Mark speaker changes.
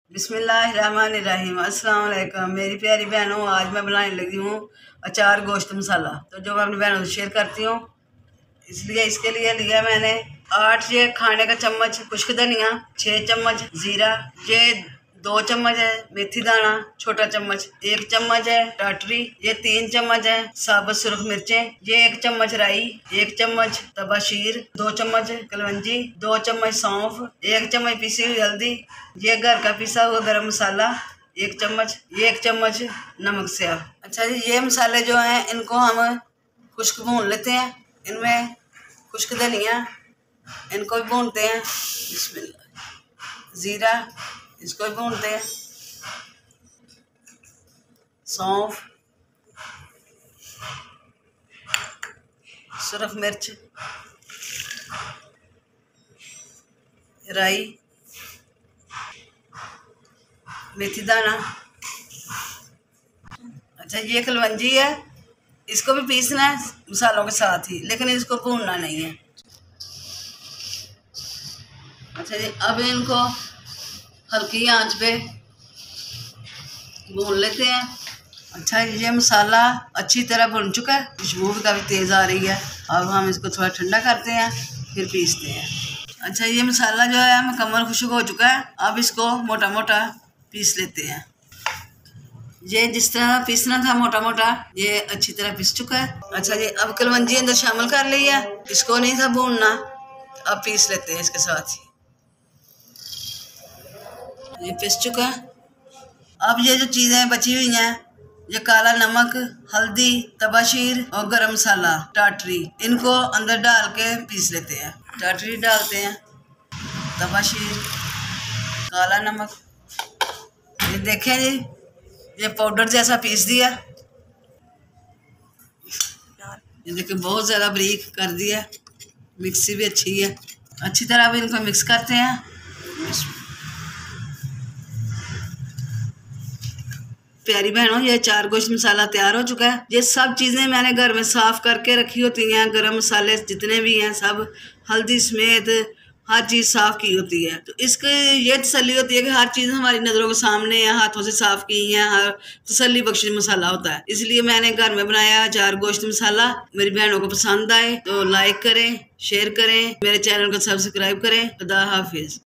Speaker 1: बिस्मिल्लाहिर्रहमानिर्रहीम। अस्सलाम वालेकुम मेरी प्यारी बहनों, आज मैं बनाने लगी हूँ अचार गोश्त मसाला, तो जो मैं अपनी बहनों से शेयर करती हूँ। इसलिए इसके लिए लिया मैंने 8 ये खाने का चम्मच खुश्क धनिया, 6 चम्मच जीरा, ये 2 चम्मच है मेथी दाना छोटा चम्मच, 1 चम्मच है टाटरी, ये 3 चम्मच है साबुत सुरख मिर्चें, ये 1 चम्मच राई, 1 चम्मच तबाशीर, 2 चम्मच कलवंजी, 2 चम्मच सौंफ, 1 चम्मच पिसी हुई हल्दी, ये घर का पिसा हुआ गरम मसाला 1 चम्मच, ये 1 चम्मच नमक स्याह। अच्छा जी, ये मसाले जो हैं इनको हम खुश्क भून लेते हैं। इनमें खुश्क धनिया, इनको भी भूनते हैं, बिस्मिल्लाह। जीरा, इसको भी भूनते हैं। सौंफ, सुरख मिर्च, राई, मेथी दाना। अच्छा, ये कलवंजी है, इसको भी पीसना है मसालों के साथ ही, लेकिन इसको भूनना नहीं है। अच्छा जी, अब इनको हल्की आंच पे भून लेते हैं। अच्छा, ये मसाला अच्छी तरह भुन चुका है, खुशबू भी काफ़ी तेज़ आ रही है। अब हम इसको थोड़ा ठंडा करते हैं, फिर पीसते हैं। अच्छा, ये मसाला जो है मुकम्मल खुश्क हो चुका है। अब इसको मोटा मोटा पीस लेते हैं। ये जिस तरह पीसना था मोटा मोटा, ये अच्छी तरह पीस चुका है। अच्छा जी, अब कलवंजी अंदर शामिल कर ली है, इसको नहीं था भूनना, अब पीस लेते हैं इसके साथ ही। ये पिस चुका है। अब ये जो चीज़ें बची हुई हैं, ये काला नमक, हल्दी, तबाशीर और गरम मसाला टाटरी, इनको अंदर डाल के पीस लेते हैं। टाटरी डालते हैं, तबाशीर, काला नमक, ये देखें जी, ये पाउडर जैसा पीस दिया। ये देखिए बहुत ज़्यादा बारीक कर दिया, मिक्सी भी अच्छी है। अच्छी तरह अब इनको मिक्स करते हैं। प्यारी बहनों, ये अचार गोश्त मसाला तैयार हो चुका है। ये सब चीज़ें मैंने घर में साफ़ करके रखी होती हैं, गरम मसाले जितने भी हैं सब, हल्दी समेत हर चीज़ साफ़ की होती है। तो इसके ये तसल्ली होती है कि हर चीज़ हमारी नज़रों के सामने है, हाथों से साफ़ की हैं, हर तसल्ली बख्श मसाला होता है। इसलिए मैंने घर में बनाया अचार गोश्त मसाला। मेरी बहनों को पसंद आए तो लाइक करें, शेयर करें, मेरे चैनल को सब्सक्राइब करें। खुदा हाफिज़।